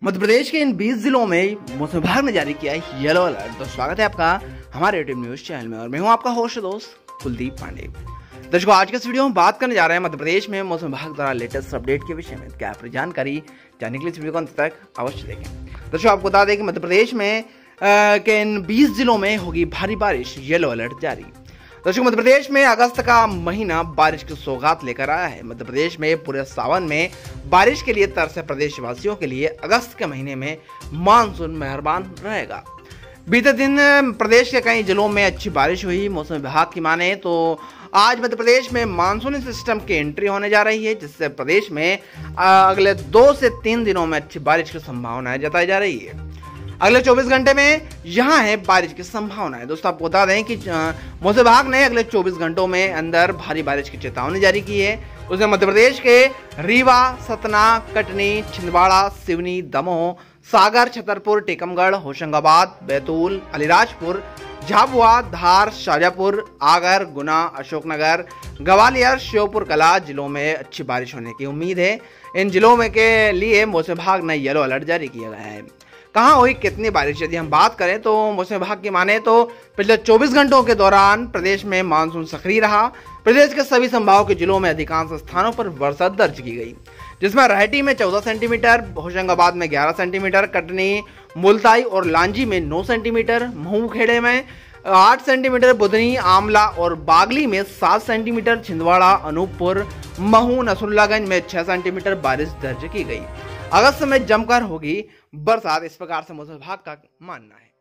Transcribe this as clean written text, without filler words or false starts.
मध्य प्रदेश के इन 20 जिलों में मौसम विभाग ने जारी किया है येलो अलर्ट। तो स्वागत है आपका हमारे यूट्यूब न्यूज चैनल में और मैं हूं आपका होस्ट दोस्त कुलदीप पांडे। दर्शकों, आज के इस वीडियो में बात करने जा रहे हैं मध्य प्रदेश में मौसम विभाग द्वारा लेटेस्ट अपडेट के विषय में। क्या आप जानकारी जानने के लिए इस वीडियो को अंत तक अवश्य देखें। दर्शकों, आपको बता दें कि मध्य प्रदेश में के इन 20 जिलों में होगी भारी बारिश, येलो अलर्ट जारी। दर्शकों, मध्य प्रदेश में अगस्त का महीना बारिश की सौगात लेकर आया है। मध्य प्रदेश में पूरे सावन में बारिश के लिए तरसे प्रदेशवासियों के लिए अगस्त के महीने में मानसून मेहरबान रहेगा। बीते दिन प्रदेश के कई जिलों में अच्छी बारिश हुई। मौसम विभाग की माने तो आज मध्य प्रदेश में मानसूनी सिस्टम की एंट्री होने जा रही है, जिससे प्रदेश में अगले 2 से 3 दिनों में अच्छी बारिश की संभावना जताई जा रही है। अगले 24 घंटे में यहाँ है बारिश की संभावना है। दोस्तों, आपको बता दें कि मौसम विभाग ने अगले 24 घंटों में अंदर भारी बारिश की चेतावनी जारी की है। उसने मध्य प्रदेश के रीवा, सतना, कटनी, छिंदवाड़ा, सिवनी, दमोह, सागर, छतरपुर, टीकमगढ़, होशंगाबाद, बैतूल, अलीराजपुर, झाबुआ, धार, शाजापुर, आगर, गुना, अशोकनगर, ग्वालियर, श्योपुर कला जिलों में अच्छी बारिश होने की उम्मीद है। इन जिलों में के लिए मौसम विभाग ने येलो अलर्ट जारी किया गया है। कहाँ हुई कितनी बारिश, यदि हम बात करें तो मौसम विभाग की माने तो पिछले 24 घंटों के दौरान प्रदेश में मानसून सक्रिय रहा। प्रदेश के सभी संभागों के जिलों में अधिकांश स्थानों पर वर्षा दर्ज की गई, जिसमें रायटी में 14 सेंटीमीटर, होशंगाबाद में 11 सेंटीमीटर, कटनी, मुल्ताई और लांजी में 9 सेंटीमीटर, महू खेड़े में 8 सेंटीमीटर, बुधनी, आमला और बागली में 7 सेंटीमीटर, छिंदवाड़ा, अनूपपुर, महू, नसरुल्लागंज में 6 सेंटीमीटर बारिश दर्ज की गई। अगस्त में जमकर होगी बरसात, इस प्रकार से मौसम विभाग का मानना है।